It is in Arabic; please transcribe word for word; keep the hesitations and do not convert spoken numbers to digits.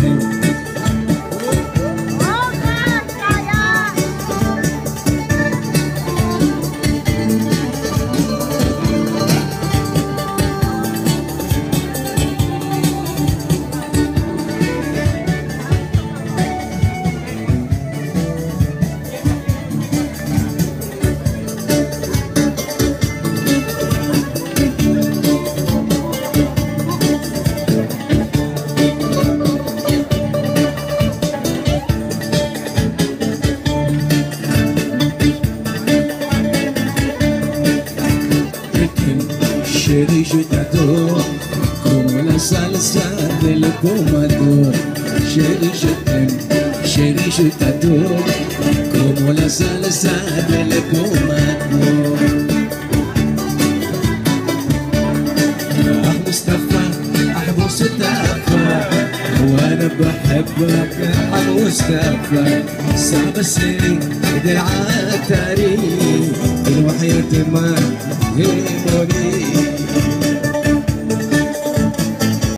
Chérie, je t'adore comme la salsa del pomador. Chérie, je t'aime, chérie, je t'adore comme la salsa del pomador. Ah مصطفى ah مصطفى وانا بحبك ah مصطفى. صعب السنين درعات تاريخ الوحيد ما يهمني.